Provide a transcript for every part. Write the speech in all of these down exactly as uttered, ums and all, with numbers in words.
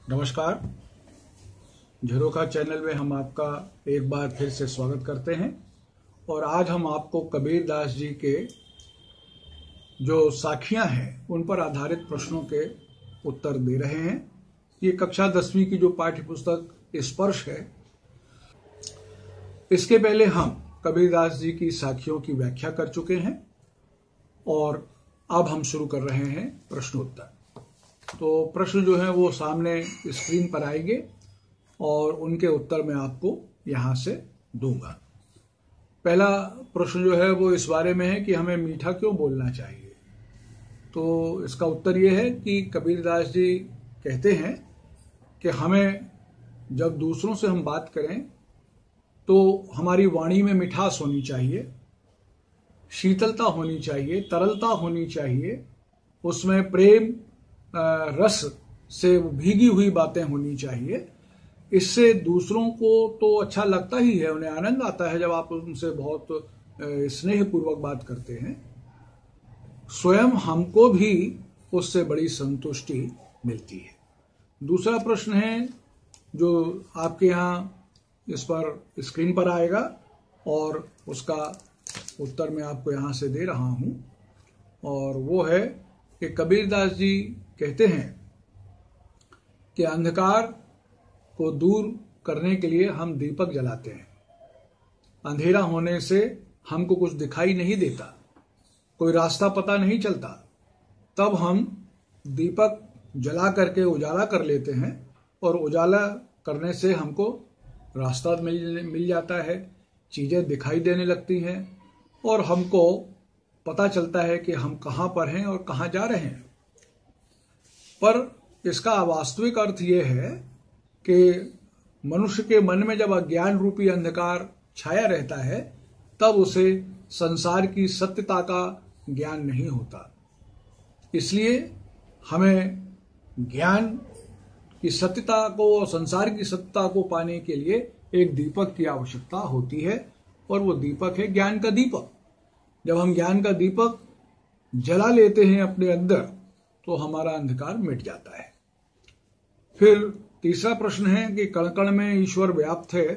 नमस्कार। झरोखा चैनल में हम आपका एक बार फिर से स्वागत करते हैं और आज हम आपको कबीर दास जी के जो साखियां हैं उन पर आधारित प्रश्नों के उत्तर दे रहे हैं। ये कक्षा दसवीं की जो पाठ्य पुस्तक स्पर्श है, इसके पहले हम कबीर दास जी की साखियों की व्याख्या कर चुके हैं और अब हम शुरू कर रहे हैं प्रश्नोत्तर। तो प्रश्न जो है वो सामने स्क्रीन पर आएंगे और उनके उत्तर मैं आपको यहां से दूंगा। पहला प्रश्न जो है वो इस बारे में है कि हमें मीठा क्यों बोलना चाहिए। तो इसका उत्तर ये है कि कबीर दास जी कहते हैं कि हमें जब दूसरों से हम बात करें तो हमारी वाणी में मिठास होनी चाहिए, शीतलता होनी चाहिए, तरलता होनी चाहिए, उसमें प्रेम रस से भीगी हुई बातें होनी चाहिए। इससे दूसरों को तो अच्छा लगता ही है, उन्हें आनंद आता है जब आप उनसे बहुत स्नेहपूर्वक बात करते हैं। स्वयं हमको भी उससे बड़ी संतुष्टि मिलती है। दूसरा प्रश्न है जो आपके यहाँ इस पर स्क्रीन पर आएगा और उसका उत्तर मैं आपको यहाँ से दे रहा हूँ, और वो है कि कबीर दास जी कहते हैं कि अंधकार को दूर करने के लिए हम दीपक जलाते हैं। अंधेरा होने से हमको कुछ दिखाई नहीं देता, कोई रास्ता पता नहीं चलता, तब हम दीपक जला करके उजाला कर लेते हैं और उजाला करने से हमको रास्ता मिल मिल जाता है, चीजें दिखाई देने लगती हैं और हमको पता चलता है कि हम कहाँ पर हैं और कहाँ जा रहे हैं। पर इसका वास्तविक अर्थ यह है कि मनुष्य के मन में जब अज्ञान रूपी अंधकार छाया रहता है तब उसे संसार की सत्यता का ज्ञान नहीं होता। इसलिए हमें ज्ञान की सत्यता को, संसार की सत्यता को पाने के लिए एक दीपक की आवश्यकता होती है और वो दीपक है ज्ञान का दीपक। जब हम ज्ञान का दीपक जला लेते हैं अपने अंदर तो हमारा अंधकार मिट जाता है। फिर तीसरा प्रश्न है कि कण कण में ईश्वर व्याप्त है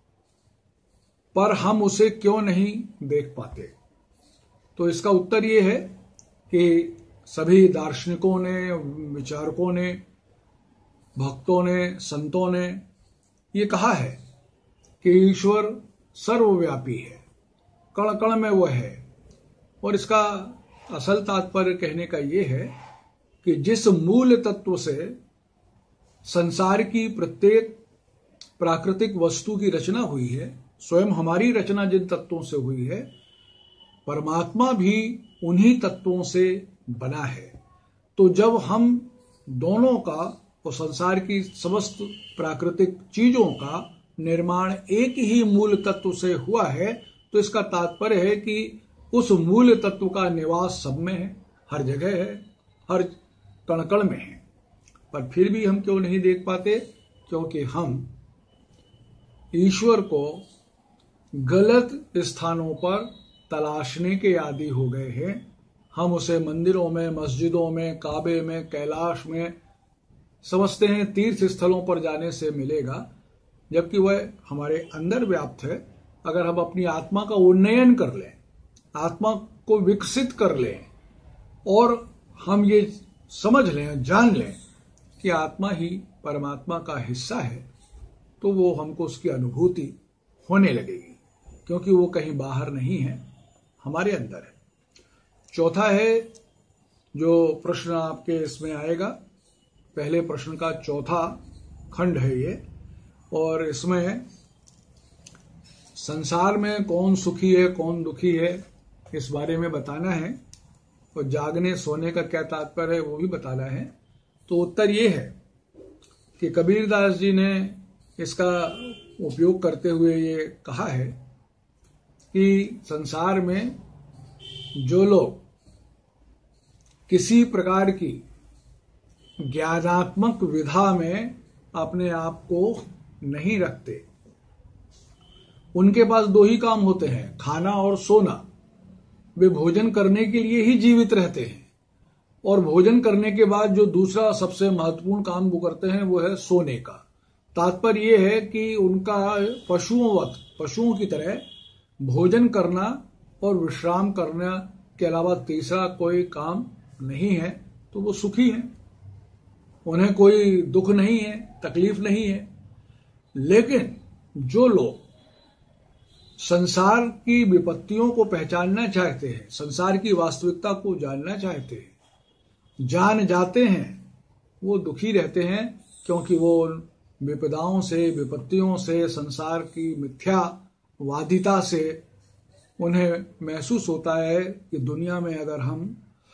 पर हम उसे क्यों नहीं देख पाते। तो इसका उत्तर ये है कि सभी दार्शनिकों ने, विचारकों ने, भक्तों ने, संतों ने ये कहा है कि ईश्वर सर्वव्यापी है, कण कण में वह है। और इसका असल तात्पर्य कहने का ये है कि जिस मूल तत्व से संसार की प्रत्येक प्राकृतिक वस्तु की रचना हुई है, स्वयं हमारी रचना जिन तत्वों से हुई है, परमात्मा भी उन्हीं तत्वों से बना है। तो जब हम दोनों का और संसार की समस्त प्राकृतिक चीजों का निर्माण एक ही मूल तत्व से हुआ है तो इसका तात्पर्य है कि उस मूल तत्व का निवास सब में है, हर जगह है, हर कण कण में है। पर फिर भी हम क्यों नहीं देख पाते? क्योंकि हम ईश्वर को गलत स्थानों पर तलाशने के आदी हो गए हैं। हम उसे मंदिरों में, मस्जिदों में, काबे में, कैलाश में समझते हैं, तीर्थ स्थलों पर जाने से मिलेगा, जबकि वह हमारे अंदर व्याप्त है। अगर हम अपनी आत्मा का उन्नयन कर लें, आत्मा को विकसित कर लें और हम ये समझ लें, जान लें कि आत्मा ही परमात्मा का हिस्सा है, तो वो हमको उसकी अनुभूति होने लगेगी, क्योंकि वो कहीं बाहर नहीं है, हमारे अंदर है। चौथा है जो प्रश्न आपके इसमें आएगा, पहले प्रश्न का चौथा खंड है ये, और इसमें संसार में कौन सुखी है कौन दुखी है इस बारे में बताना है और जागने सोने का क्या तात्पर्य है वो भी बताना है। तो उत्तर ये है कि कबीर दास जी ने इसका उपयोग करते हुए ये कहा है कि संसार में जो लोग किसी प्रकार की ज्ञानात्मक विधा में अपने आप को नहीं रखते, उनके पास दो ही काम होते हैं, खाना और सोना। वे भोजन करने के लिए ही जीवित रहते हैं और भोजन करने के बाद जो दूसरा सबसे महत्वपूर्ण काम वो करते हैं वो है सोने का। तात्पर्य ये है कि उनका पशुओं वक्त पशुओं की तरह भोजन करना और विश्राम करना के अलावा तीसरा कोई काम नहीं है, तो वो सुखी हैं, उन्हें कोई दुख नहीं है, तकलीफ नहीं है। लेकिन जो लोग संसार की विपत्तियों को पहचानना चाहते हैं, संसार की वास्तविकता को जानना चाहते हैं, जान जाते हैं, वो दुखी रहते हैं, क्योंकि वो विपदाओं से, विपत्तियों से, संसार की मिथ्यावादिता से उन्हें महसूस होता है कि दुनिया में अगर हम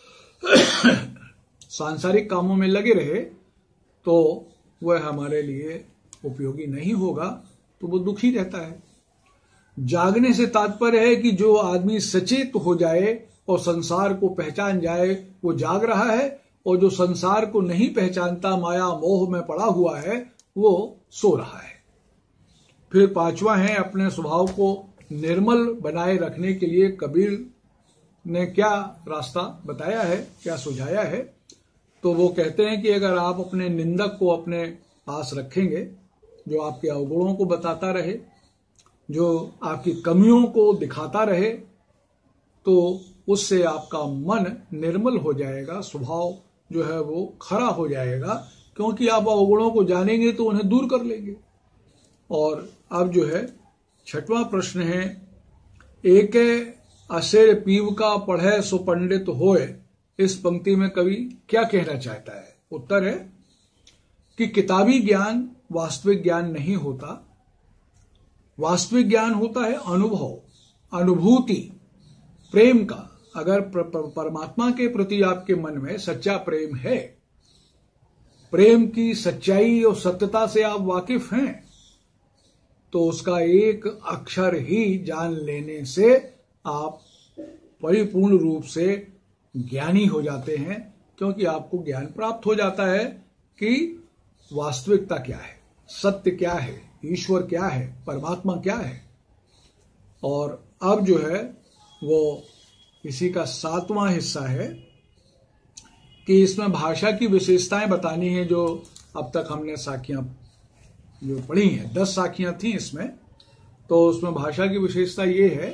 सांसारिक कामों में लगे रहे तो वह हमारे लिए उपयोगी नहीं होगा, तो वो दुखी रहता है। जागने से तात्पर्य है कि जो आदमी सचेत हो जाए और संसार को पहचान जाए वो जाग रहा है, और जो संसार को नहीं पहचानता, माया मोह में पड़ा हुआ है, वो सो रहा है। फिर पांचवा है, अपने स्वभाव को निर्मल बनाए रखने के लिए कबीर ने क्या रास्ता बताया है, क्या सुझाया है। तो वो कहते हैं कि अगर आप अपने निंदक को अपने पास रखेंगे, जो आपके अवगुणों को बताता रहे, जो आपकी कमियों को दिखाता रहे, तो उससे आपका मन निर्मल हो जाएगा, स्वभाव जो है वो खरा हो जाएगा, क्योंकि आप अवगुणों को जानेंगे तो उन्हें दूर कर लेंगे। और अब जो है छठवां प्रश्न है, एक अशेर पीव का पढ़े सो पंडित होए। इस पंक्ति में कवि क्या कहना चाहता है? उत्तर है कि किताबी ज्ञान वास्तविक ज्ञान नहीं होता। वास्तविक ज्ञान होता है अनुभव, अनुभूति, प्रेम का। अगर परमात्मा के प्रति आपके मन में सच्चा प्रेम है, प्रेम की सच्चाई और सत्यता से आप वाकिफ हैं, तो उसका एक अक्षर ही जान लेने से आप परिपूर्ण रूप से ज्ञानी हो जाते हैं, क्योंकि आपको ज्ञान प्राप्त हो जाता है कि वास्तविकता क्या है, सत्य क्या है, ईश्वर क्या है, परमात्मा क्या है। और अब जो है वो इसी का सातवां हिस्सा है कि इसमें भाषा की विशेषताएं बतानी है। जो अब तक हमने साखियां जो पढ़ी हैं, दस साखियां थी इसमें, तो उसमें भाषा की विशेषता ये है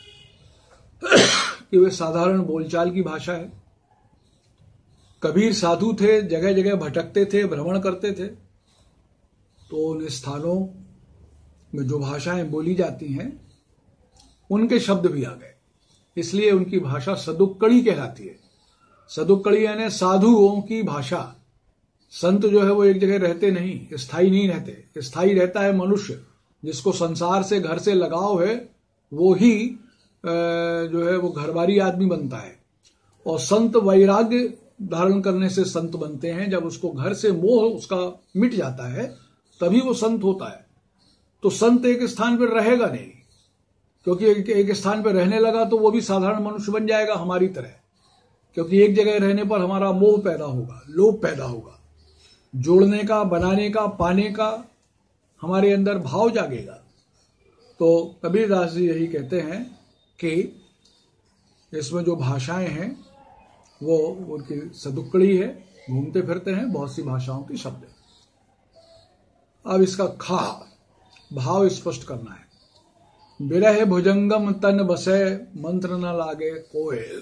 कि वे साधारण बोलचाल की भाषा है। कबीर साधु थे, जगह जगह भटकते थे, भ्रमण करते थे, तो उन स्थानों में जो भाषाएं बोली जाती हैं उनके शब्द भी आ गए, इसलिए उनकी भाषा सदुक्कड़ी कहलाती है। सदुक्कड़ी यानी साधुओं की भाषा। संत जो है वो एक जगह रहते नहीं, स्थायी नहीं रहते। स्थायी रहता है मनुष्य, जिसको संसार से, घर से लगाव है, वो ही जो है वो घरबारी आदमी बनता है। और संत वैराग्य धारण करने से संत बनते हैं। जब उसको घर से मोह उसका मिट जाता है तभी वो संत होता है। तो संत एक स्थान पर रहेगा नहीं, क्योंकि एक, एक स्थान पर रहने लगा तो वो भी साधारण मनुष्य बन जाएगा हमारी तरह, क्योंकि एक जगह रहने पर हमारा मोह पैदा होगा, लोभ पैदा होगा, जोड़ने का, बनाने का, पाने का हमारे अंदर भाव जागेगा। तो कबीरदास जी यही कहते हैं कि इसमें जो भाषाएं हैं वो उनकी सदुक्कड़ी है, घूमते फिरते हैं, बहुत सी भाषाओं के शब्द है। अब इसका खा भाव स्पष्ट करना है। बिरह भुजंगम तन बसे, मंत्र न लागे कोयल।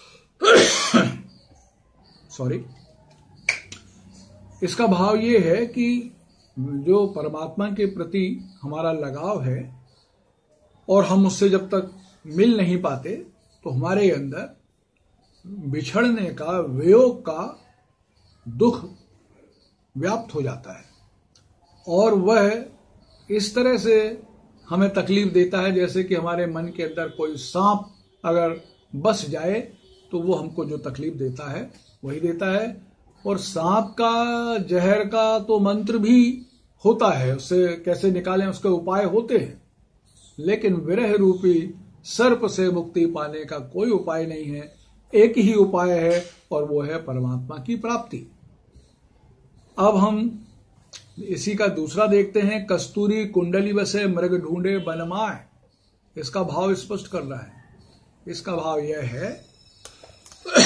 सॉरी, इसका भाव ये है कि जो परमात्मा के प्रति हमारा लगाव है और हम उससे जब तक मिल नहीं पाते तो हमारे अंदर बिछड़ने का, वियोग का दुख व्याप्त हो जाता है, और वह इस तरह से हमें तकलीफ देता है जैसे कि हमारे मन के अंदर कोई सांप अगर बस जाए तो वो हमको जो तकलीफ देता है वही देता है। और सांप का, जहर का तो मंत्र भी होता है, उससे कैसे निकालें उसके उपाय होते हैं, लेकिन विरह रूपी सर्प से मुक्ति पाने का कोई उपाय नहीं है। एक ही उपाय है और वो है परमात्मा की प्राप्ति। अब हम इसी का दूसरा देखते हैं। कस्तूरी कुंडली बसे मृग ढूंढे बनमाए। इसका भाव स्पष्ट कर रहा है। इसका भाव यह है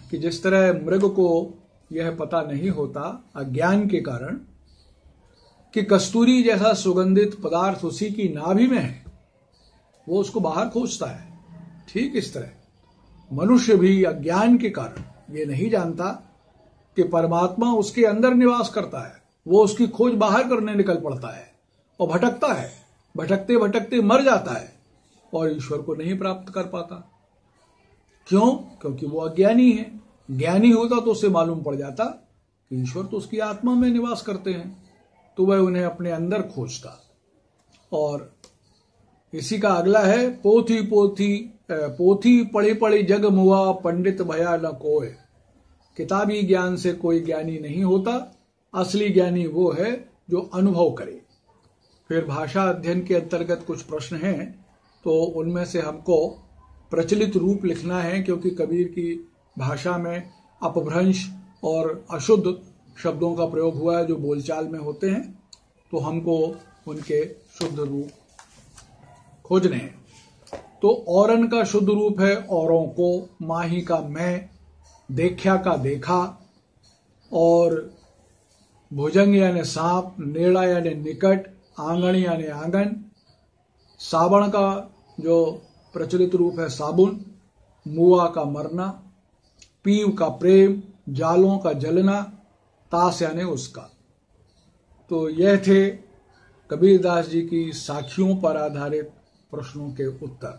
कि जिस तरह मृग को यह पता नहीं होता अज्ञान के कारण कि कस्तूरी जैसा सुगंधित पदार्थ उसी की नाभि में है, वो उसको बाहर खोजता है, ठीक इस तरह मनुष्य भी अज्ञान के कारण ये नहीं जानता कि परमात्मा उसके अंदर निवास करता है। वो उसकी खोज बाहर करने निकल पड़ता है और भटकता है, भटकते भटकते मर जाता है और ईश्वर को नहीं प्राप्त कर पाता। क्यों? क्योंकि वो अज्ञानी है। ज्ञानी होता तो उसे मालूम पड़ जाता कि ईश्वर तो उसकी आत्मा में निवास करते हैं, तो वह उन्हें अपने अंदर खोजता। और इसी का अगला है, पोथी पोथी पोथी पढ़ी पढ़ी जग मुआ, पंडित भया न कोय। किताबी ज्ञान से कोई ज्ञानी नहीं होता, असली ज्ञानी वो है जो अनुभव करे। फिर भाषा अध्ययन के अंतर्गत कुछ प्रश्न हैं, तो उनमें से हमको प्रचलित रूप लिखना है, क्योंकि कबीर की भाषा में अपभ्रंश और अशुद्ध शब्दों का प्रयोग हुआ है जो बोलचाल में होते हैं, तो हमको उनके शुद्ध रूप खोजने हैं। तो औरन का शुद्ध रूप है औरों को, माही का मैं, देख्या का देखा, और भुजंग यानी सांप, नेड़ा यानी निकट, आंगन यानी आंगन। साबण का जो प्रचलित रूप है साबुन, मुआ का मरना, पीव का प्रेम, जालों का जलना, तास यानी उसका। तो यह थे कबीरदास जी की साखियों पर आधारित प्रश्नों के उत्तर।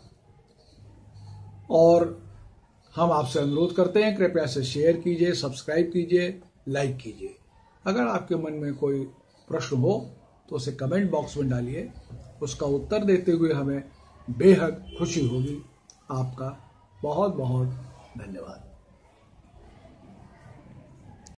और हम आपसे अनुरोध करते हैं, कृपया से शेयर कीजिए, सब्सक्राइब कीजिए, लाइक कीजिए। अगर आपके मन में कोई प्रश्न हो तो उसे कमेंट बॉक्स में डालिए, उसका उत्तर देते हुए हमें बेहद खुशी होगी। आपका बहुत बहुत धन्यवाद।